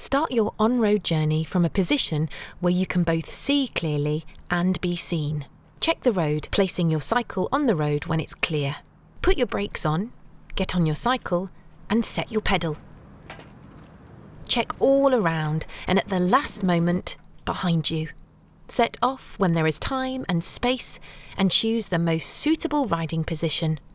Start your on-road journey from a position where you can both see clearly and be seen. Check the road, placing your cycle on the road when it's clear. Put your brakes on, get on your cycle, and set your pedal. Check all around and at the last moment, behind you. Set off when there is time and space and choose the most suitable riding position.